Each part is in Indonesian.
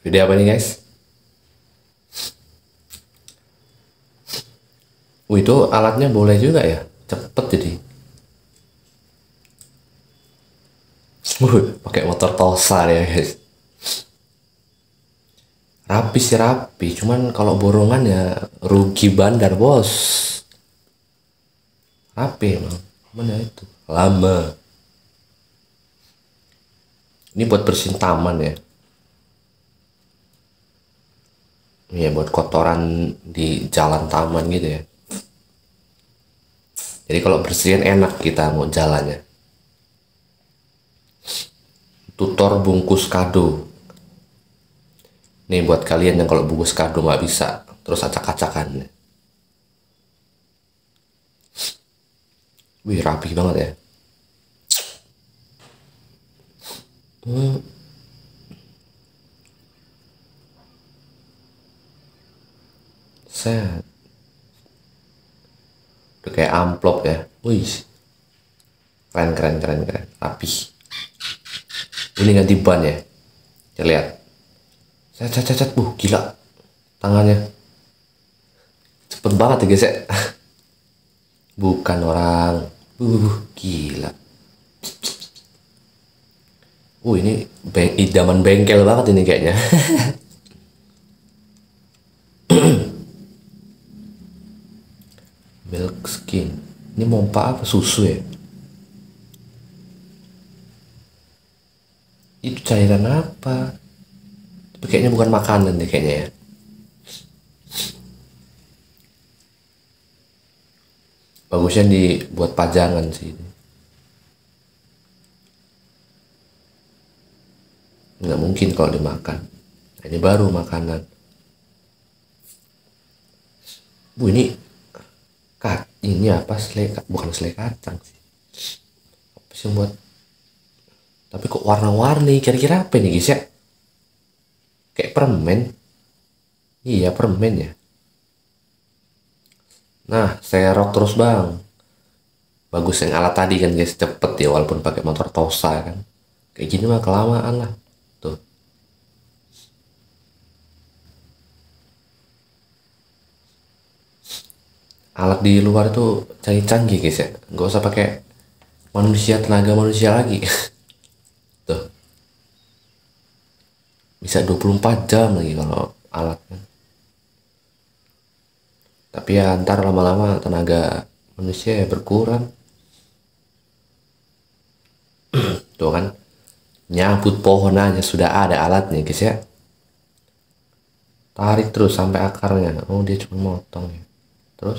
Video apa nih guys? Itu alatnya boleh juga ya, cepet jadi. Pakai motor Tosa ya guys. Rapi sih rapi, cuman kalau borongan ya rugi bandar bos. Rapi emang, mana itu lama. Ini buat bersihin taman ya. Iya buat kotoran di jalan taman gitu ya. Jadi kalau bersihin enak kita mau jalannya. Tutor bungkus kado. Nih buat kalian yang kalau bungkus kado nggak bisa, terus acak-acakan. Wih rapi banget ya. Hmm, Set. Udah kayak amplop ya. Wih, keren keren keren keren, rapi. Ini ganti ban ya. Kita lihat. Set set set, set. Gila. Tangannya cepet banget ya guys ya. Bukan orang. Gila. Ini idaman bengkel banget ini kayaknya. Milk skin. Ini mompa apa? Susu ya? Itu cairan apa? Tapi kayaknya bukan makanan deh kayaknya ya. Bagusnya dibuat pajangan sih. Nggak mungkin kalau dimakan. Ini baru makanan. Ini apa? Bukan selai kacang sih. Apa sih yang buat? Tapi kok warna-warni? Kira-kira apa nih guys ya? Kayak permen. Iya permen ya. Nah, serok terus bang. Bagus yang alat tadi kan guys, cepet ya walaupun pakai motor Tosa kan. Kayak gini mah kelamaan lah. Tuh. Alat di luar itu canggih-canggih guys ya. Nggak usah pakai tenaga manusia lagi. Tuh. Bisa 24 jam lagi kalau alat kan. Tapi ya ntar lama-lama tenaga manusia ya berkurang. Tuh kan. Nyabut pohon aja sudah ada alatnya guys ya. Tarik terus sampai akarnya. Oh dia cuma motong ya. Terus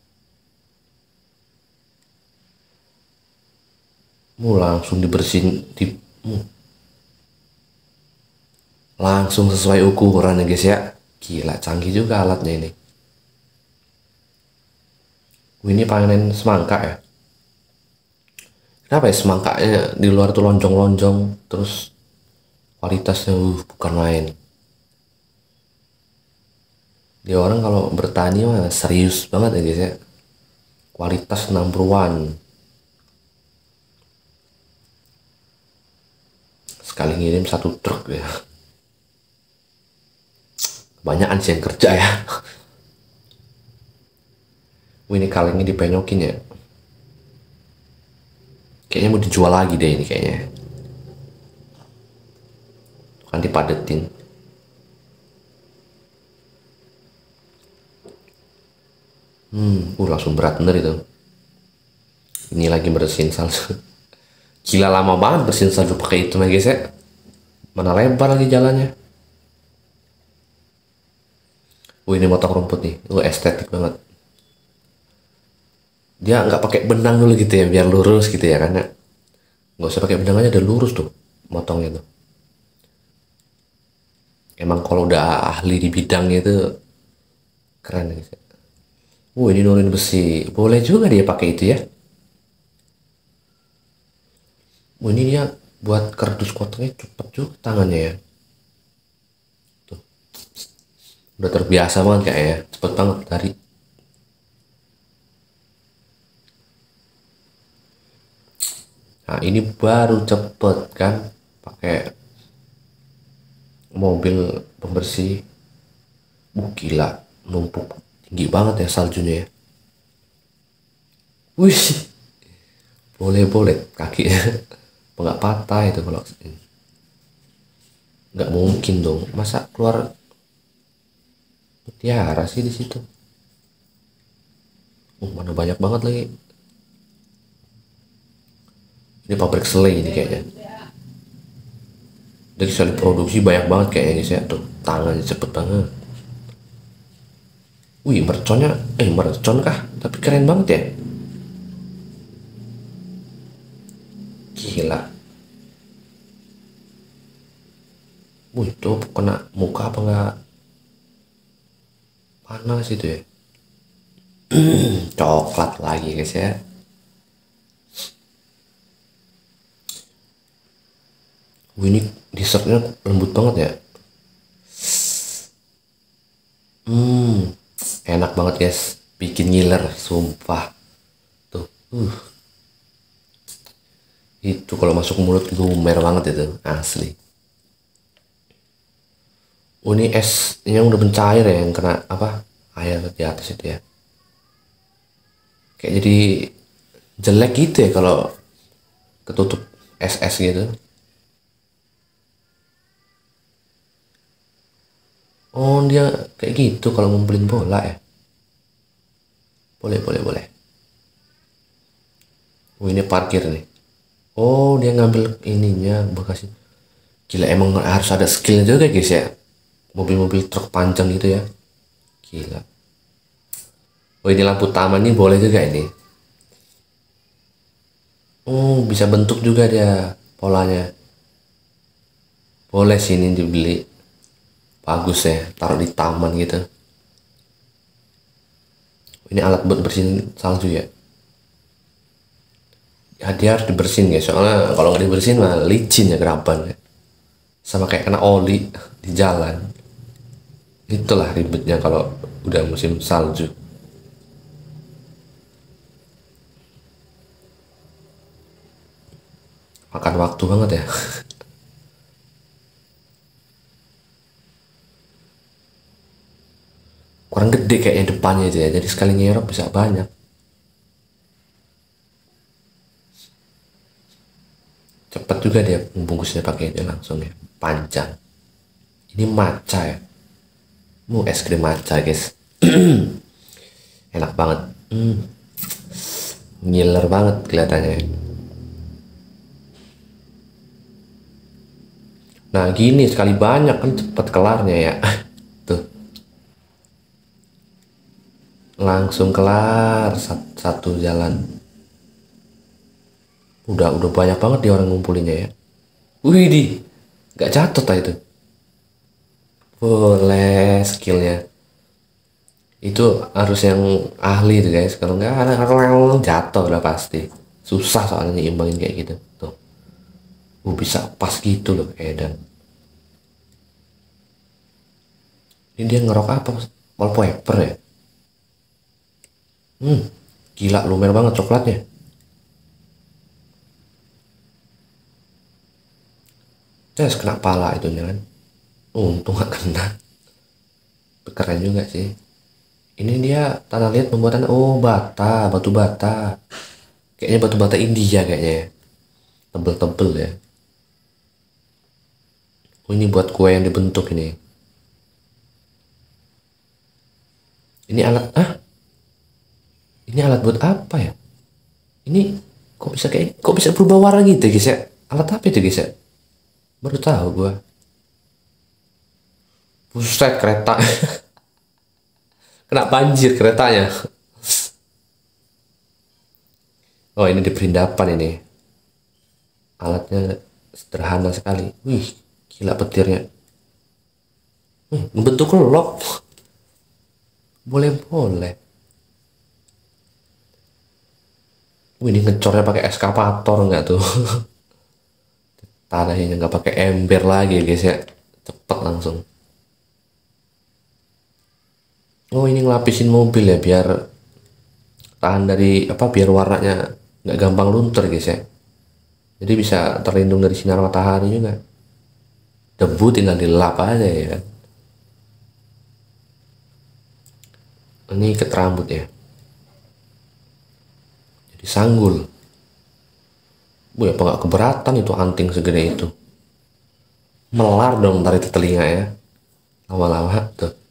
langsung dibersihin langsung sesuai ukuran ya guys ya. Gila canggih juga alatnya ini. Ini panen semangka ya. Kenapa ya semangkanya di luar tuh lonjong-lonjong terus kualitasnya bukan main. Dia orang kalau bertani mah serius banget ya guys ya. Kualitas number one. Sekali ngirim 1 truk ya. Kebanyakan sih yang kerja ya. Ini kalengnya dipenyokin ya. Kayaknya mau dijual lagi deh ini kayaknya. Kan dipadetin. Langsung berat bener itu. Ini lagi bersihin salju. Gila lama banget bersihin salju pakai itu guys ya. Mana lebar lagi jalannya. Ini motong rumput nih. Estetik banget. Dia nggak pakai benang dulu gitu ya biar lurus gitu ya karena nggak usah pakai benang aja udah lurus tuh motongnya tuh. Emang kalau udah ahli di bidangnya itu keren guys ya. Ini nurunin besi boleh juga dia pakai itu ya. Ini dia buat kardus kotaknya cepet juga tangannya ya. Tuh. Udah terbiasa banget kayaknya cepet banget dari. Nah ini baru cepet kan pakai mobil pembersih. Gila, numpuk tinggi banget ya saljunya ya. Wih, boleh kakinya. Nggak patah itu kalau nggak mungkin dong, masa keluar mutiara sih di situ. Mana banyak banget lagi. Ini pabrik selai ini kayaknya. Dari sekali produksi banyak banget kayaknya guys ya. Tuh tangannya cepet banget. Wih, mercon kah? Tapi keren banget ya. Gila. Wih, itu kena muka apa enggak? Panas itu ya. Coklat lagi guys ya. Wih, ini dessertnya lembut banget ya. Enak banget guys. Bikin ngiler, sumpah. Tuh. Itu kalau masuk mulut lumer banget itu, asli. Oh, ini esnya udah mencair ya, yang kena apa? Air di atas itu ya. Kayak jadi jelek gitu ya kalau ketutup es gitu. Oh, dia kayak gitu kalau ngumpulin bola ya. Boleh. Oh, ini parkir nih. Oh, dia ngambil ininya bekasnya. Gila, emang harus ada skill juga guys ya. Mobil-mobil truk panjang gitu ya. Gila. Oh, ini lampu taman nih boleh juga ini. Oh, bisa bentuk juga dia polanya. Boleh sih ini dibeli. Bagus ya, taruh di taman gitu. Ini alat buat bersihin salju ya. Ya, dia harus dibersihin ya, soalnya kalau nggak dibersihin mah licin ya keraban ya. Sama kayak kena oli di jalan. Itulah ribetnya kalau udah musim salju. Makan waktu banget ya. Kurang gede kayaknya depannya aja ya, jadi sekali nyerap bisa banyak. Cepet juga dia membungkusnya pakai itu langsung ya, panjang. Ini matcha ya. Es krim matcha guys. Enak banget. Ngiler banget kelihatannya. Nah gini sekali banyak kan cepet kelarnya ya. Tuh. Langsung kelar satu jalan. Udah banyak banget dia orang ngumpulinnya ya. Wih di, nggak jatuh tak itu. Boleh skillnya. Itu harus yang ahli tuh guys. Kalau nggak ada jatuh udah pasti. Susah soalnya nyimbangin kayak gitu. Tuh. Bisa pas gitu loh Edan. Ini dia ngerok apa? Wallpaper ya. Gila lumer banget coklatnya. Terus kena pala itu kan. Untung gak kena. Keren juga sih. Ini dia tanah liat pembuatan, oh bata, batu bata. Kayaknya batu bata India kayaknya ya. Tebel-tebel ya. Oh, ini buat kue yang dibentuk ini. Ini alat ini alat buat apa ya? Ini kok bisa berubah warna gitu guys ya? Alat apa itu guys ya? Baru tahu gua. Buset kereta. Kena banjir keretanya. Oh, ini di perindapan ini. Alatnya sederhana sekali. Wih, gila petirnya. Bentuk lok. Boleh. Wih, ini ngecornya pakai eskavator nggak tuh? Tanahnya nggak pakai ember lagi guys ya. Cepet langsung. Oh, ini ngelapisin mobil ya biar tahan dari apa, biar warnanya nggak gampang luntur guys ya. Jadi bisa terlindung dari sinar matahari juga. debu tinggal dilap aja ya kan. Ini ikat rambut ya, jadi sanggul. Bu, apa nggak keberatan itu anting segede itu? Melar dong ntar itu telinga ya, lama-lama tuh.